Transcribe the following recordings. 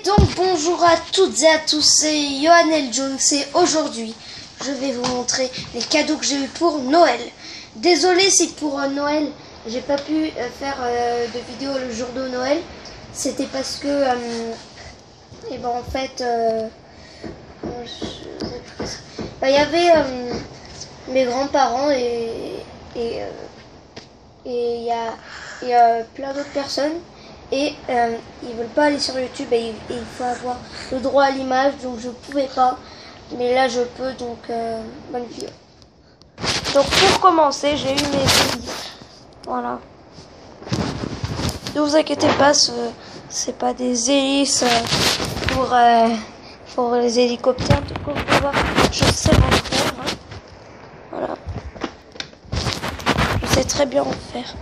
Donc bonjour à toutes et à tous, c'est Johanel Jones et aujourd'hui je vais vous montrer les cadeaux que j'ai eu pour Noël. Désolé si pour Noël j'ai pas pu faire de vidéo le jour de Noël. C'était parce que et ben en fait il y avait mes grands-parents et il y a plein d'autres personnes. Et ils veulent pas aller sur YouTube et il faut avoir le droit à l'image, donc je pouvais pas. Mais là je peux, donc bonne vidéo. Donc pour commencer, j'ai eu mes hélices. Voilà. Ne vous inquiétez pas, c'est pas des hélices pour les hélicoptères. Donc on peut voir, je sais en faire. Hein. Voilà. Je sais très bien en faire.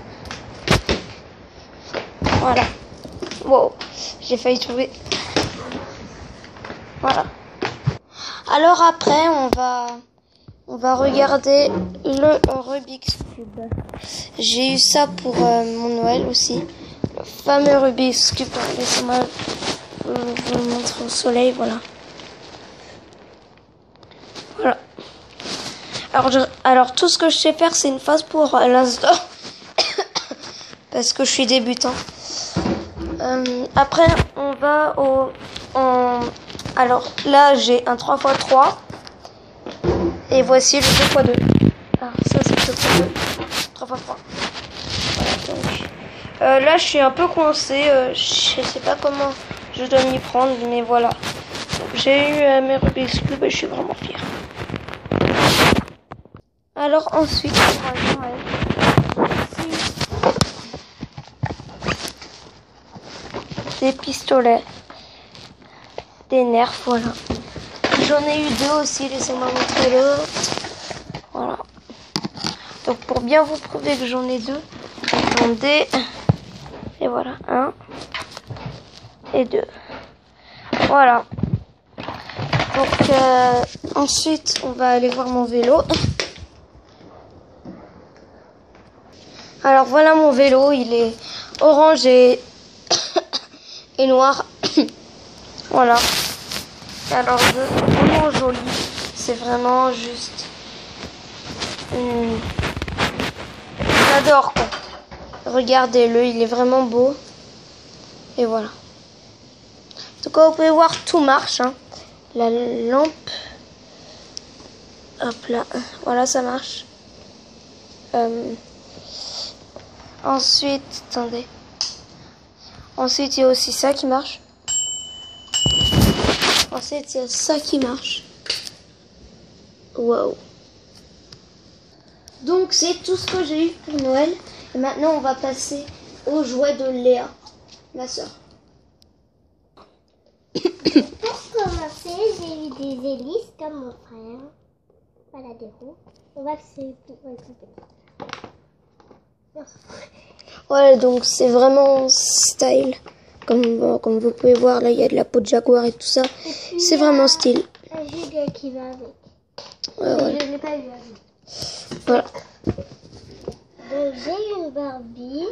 Voilà. Wow, j'ai failli trouver. Voilà. Alors après, on va regarder le Rubik's Cube. J'ai eu ça pour mon Noël aussi. Le fameux Rubik's Cube. Laissez-moi vous le montrer au soleil. Voilà. Voilà. Alors tout ce que je sais faire, c'est une phase pour l'instant. Parce que je suis débutant. Après, on va alors là, j'ai un 3x3. Et voici le 2x2. Alors ça, c'est le 2x2. 3x3. Voilà, donc, là, je suis un peu coincée. Je sais pas comment je dois m'y prendre. Mais voilà. J'ai eu mes Rubik's Cube et je suis vraiment fière. Alors ensuite, on va des pistolets, des nerfs, voilà. J'en ai eu deux aussi, laissez-moi montrer l'autre. Voilà. Donc pour bien vous prouver que j'en ai deux, attendez. Et voilà, 1 et 2. Voilà. Donc ensuite, on va aller voir mon vélo. Alors voilà mon vélo, il est orange et noir. Voilà. Alors vraiment joli. C'est vraiment juste. J'adore quoi. Regardez-le, il est vraiment beau. Et voilà. Donc vous pouvez voir, tout marche. Hein. La lampe. Hop là. Voilà, ça marche. Ensuite, attendez. Ensuite, il y a aussi ça qui marche. Ensuite, il y a ça qui marche. Wow. Donc, c'est tout ce que j'ai eu pour Noël. Et maintenant, on va passer aux jouets de Léa, ma soeur. Pour commencer, j'ai eu des hélices comme mon frère. Voilà, des roues. On va que c'est tout petit. Voilà, donc c'est vraiment style. Comme vous pouvez voir, là, il y a de la peau de jaguar et tout ça. C'est vraiment style. Un giga qui va avec. Ouais. Je ne l'ai pas vu avec. Voilà. Donc, j'ai une Barbie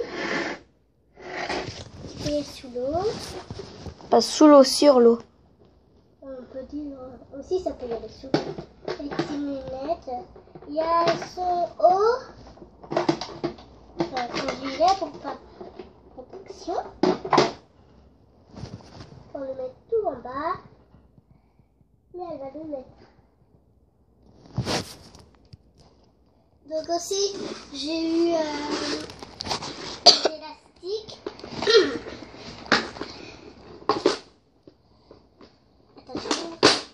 qui est sous l'eau. Pas sous l'eau, sur l'eau. On peut dire aussi, ça peut y aller sous l'eau. Avec ses lunettes. Il y a son haut. Son gilet pour protection. On le met tout en bas. Mais elle va le mettre. Donc aussi, j'ai eu des élastiques. Attention.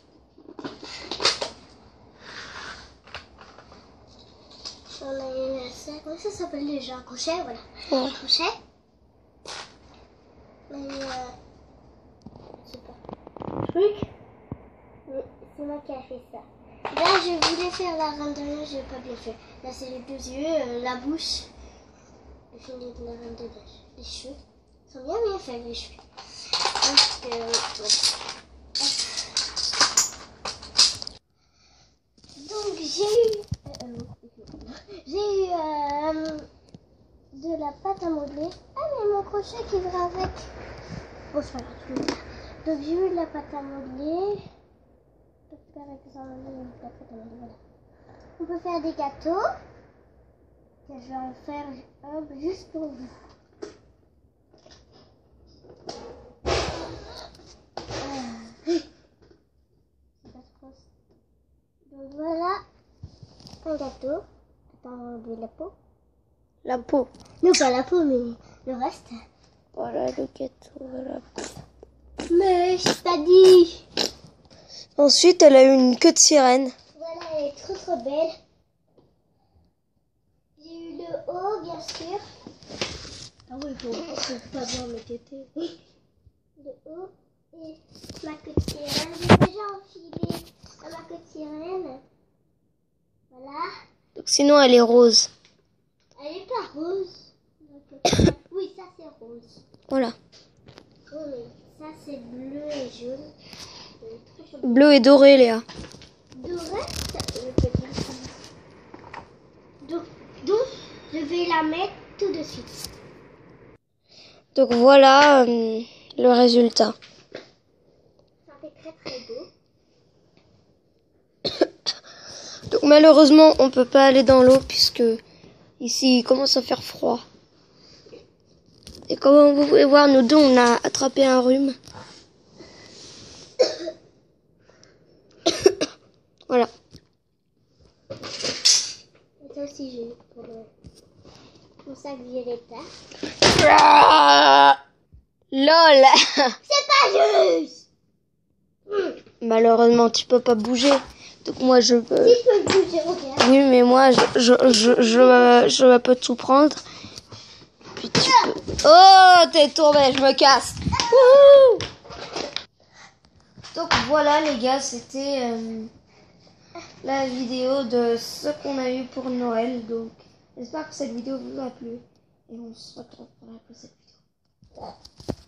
On a eu ça. Comment ça s'appelle déjà? Un crochet, voilà. Ouais. Un crochet. Mais c'est pas truc. Mais c'est moi qui a fait ça. Là, je voulais faire la reine de neige, j'ai pas bien fait. Là, c'est les deux yeux, la bouche. Le fini de la reine de neige. Les cheveux sont bien faits, les cheveux. Donc, j'ai eu de la pâte à modeler. Ah, mais mon crochet qui va avec. Bon, c'est pas grave. Donc j'ai eu de la pâte à modeler. Par exemple, la pâte à modeler, voilà. On peut faire des gâteaux. Je vais en faire un juste pour vous. Donc voilà un gâteau. Attends, on va enlever la peau. La peau. Non, pas la peau, mais le reste. Voilà le gâteau, voilà. Mais je t'ai pas dit. Ensuite, elle a eu une queue de sirène. Voilà, elle est trop trop belle. J'ai eu le haut, bien sûr. Ah oui, faut pas voir mes tétés. Le haut et ma queue de sirène. J'ai déjà enfilé ma queue de sirène. Voilà. Donc sinon, elle est rose. Elle est pas rose. Oui, ça c'est rose. Voilà. Oui, ça c'est bleu et jaune. Bleu et doré, Léa. Doré, donc, je vais la mettre tout de suite. Donc voilà le résultat. Ça fait très très beau. Donc malheureusement, on peut pas aller dans l'eau puisque ici il commence à faire froid. Et comme vous pouvez voir, nous deux, on a attrapé un rhume. Voilà. Et ça aussi, j'ai pour mon sac violetta. LOL. C'est pas juste. Malheureusement, tu peux pas bouger. Donc moi, je peux... Si je peux bouger, regarde. Oui, mais moi, je peux tout prendre. Puis tu peux... Oh, t'es tombé, je me casse. Wouhou. Donc voilà, les gars, c'était la vidéo de ce qu'on a eu pour Noël. Donc, j'espère que cette vidéo vous a plu. Et on se retrouve pour la prochaine vidéo.